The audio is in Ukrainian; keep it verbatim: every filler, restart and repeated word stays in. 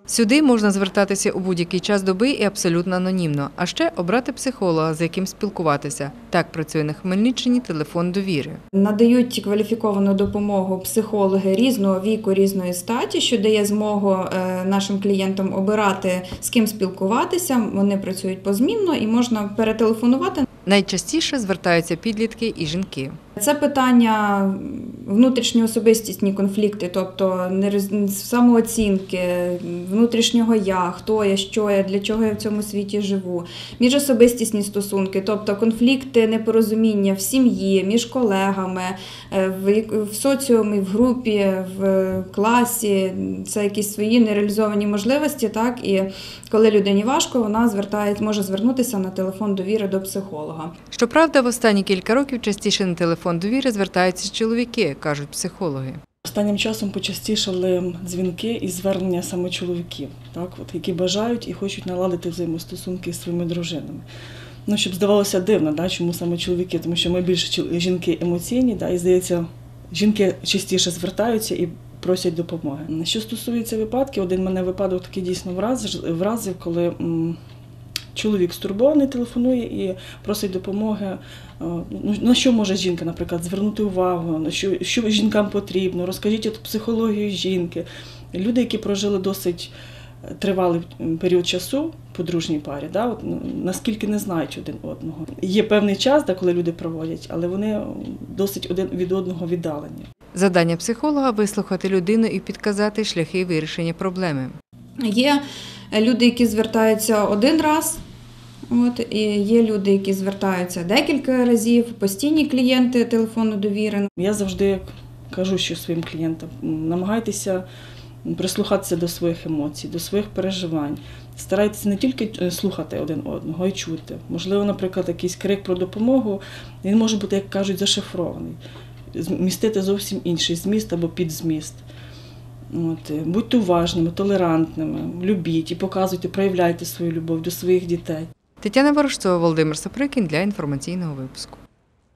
Сюди можна звертатися у будь-який час доби і абсолютно анонімно, а ще обрати психолога, з яким спілкуватися. Так працює на Хмельниччині телефон довіри. Надають кваліфіковану допомогу психологи різного віку, різної статі, що дає змогу нашим клієнтам обирати, з ким спілкуватися. Вони працюють позмінно і можна перетелефонувати. Найчастіше звертаються підлітки і жінки. Це питання внутрішньоособистісні конфлікти, тобто самооцінки, внутрішнього я, хто я, що я, для чого я в цьому світі живу, міжособистісні стосунки, тобто конфлікти, непорозуміння в сім'ї, між колегами, в соціумі, в групі, в класі, це якісь свої нереалізовані можливості, так, і коли людині важко, вона звертає, може звернутися на телефон довіри до психолога. Щоправда, в останні кілька років частіше на телефон довіри звертаються чоловіки, кажуть психологи. Останнім часом почастішали дзвінки і звернення саме чоловіків, так, от, які бажають і хочуть наладити взаємостосунки з своїми дружинами. Ну, щоб здавалося дивно, да, чому саме чоловіки, тому що ми більше жінки емоційні, да, і, здається, жінки частіше звертаються і просять допомоги. Що стосується випадків, один мене випадок такий дійсно вразив, коли м, чоловік стурбований, телефонує і просить допомоги. На що може жінка, наприклад, звернути увагу, на що, що жінкам потрібно, розкажіть психологію жінки. Люди, які прожили досить тривалий період часу в подружній парі, да, от, наскільки не знають один одного. Є певний час, да, коли люди проводять, але вони досить один від одного віддалені. Завдання психолога – вислухати людину і підказати шляхи вирішення проблеми. Є люди, які звертаються один раз, от, і є люди, які звертаються декілька разів, постійні клієнти телефону довіри. Я завжди кажу, що своїм клієнтам намагайтеся прислухатися до своїх емоцій, до своїх переживань. Старайтеся не тільки слухати один одного, а й чути. Можливо, наприклад, якийсь крик про допомогу, він може бути, як кажуть, зашифрований. Містити зовсім інший зміст або підзміст. От, будьте уважними, толерантними, любіть і показуйте, проявляйте свою любов до своїх дітей. Тетяна Ворожцова, Володимир Саприкін для інформаційного випуску.